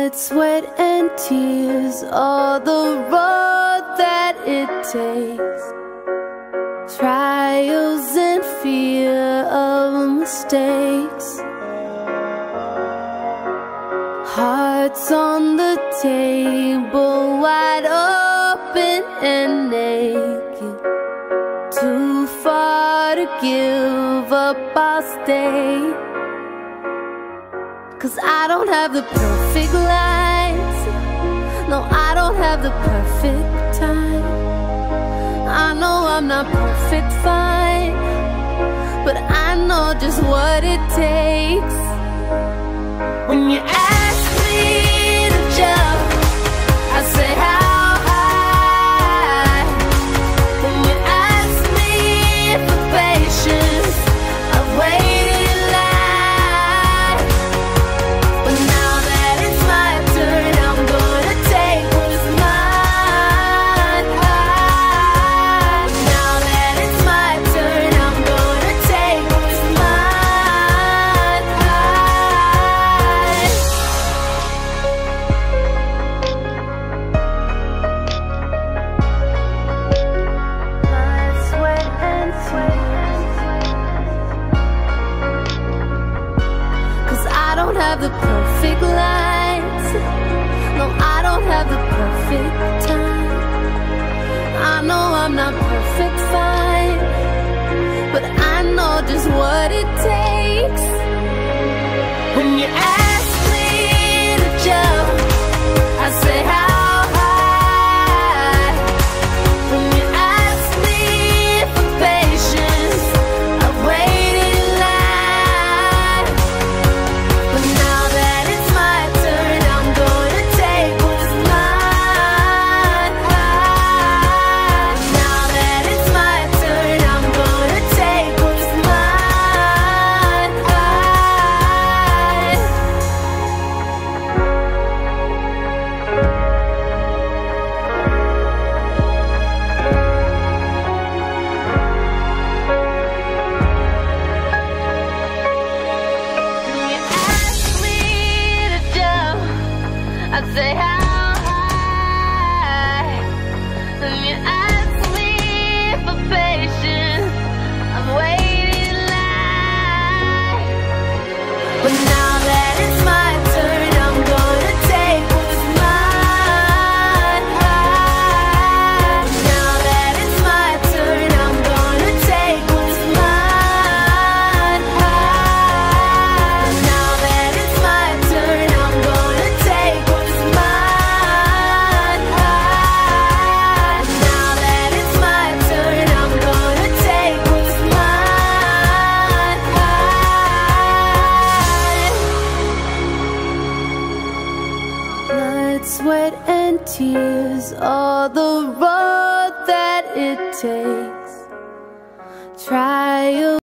Blood, sweat, and tears, all the road that it takes. Trials and fear of mistakes. Hearts on the table, wide open and naked. Too far to give up, I'll stay. 'Cause I don't have the perfect lights. No, I don't have the perfect time. I know I'm not perfect, fine, but I know just what it takes. When you ask me to jump, I say how high. When you ask me for patience, I've waited in line. But now that it's my turn, I'm gonna take what's mine. Now that it's my turn, I'm gonna take what's mine. Blood, sweat, and tears. 'Cause I don't have the perfect lights. No, I don't have the perfect time. I know I'm not perfect, fine, but I know just what it takes. When you ask me to jump, I say how high. When you ask me for patience, I've waited in line. But now that it's my turn, I'm gonna take what's mine. Now that it's my turn, I'm gonna take what's mine. When you ask me to jump, I say how high. When you ask me for patience, I've waited in line. But now that it's my turn, I'm gonna take what's mine. Now that it's my turn, I'm gonna take what's mine. Now that it's my turn, I'm gonna take what's mine. Now that it's my turn, I'm gonna take what's mine. Blood, sweat, and tears, all the road that it takes. Trial